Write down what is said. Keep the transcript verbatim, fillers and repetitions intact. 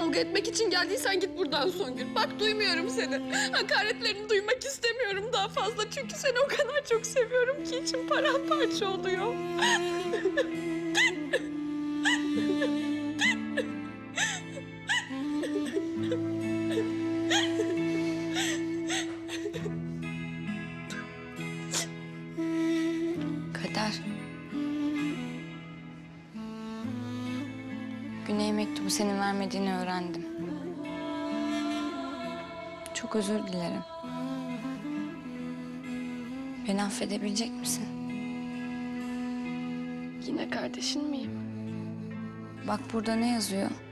Kavga etmek için geldiysen git buradan Songül. Bak duymuyorum seni. Hakaretlerini duymak istemiyorum daha fazla. Çünkü seni o kadar çok seviyorum ki içim paramparça oluyor. Kader. Güney'e mektubu senin vermediğini öğrendim. Çok özür dilerim. Beni affedebilecek misin? Yine kardeşin miyim? Bak burada ne yazıyor?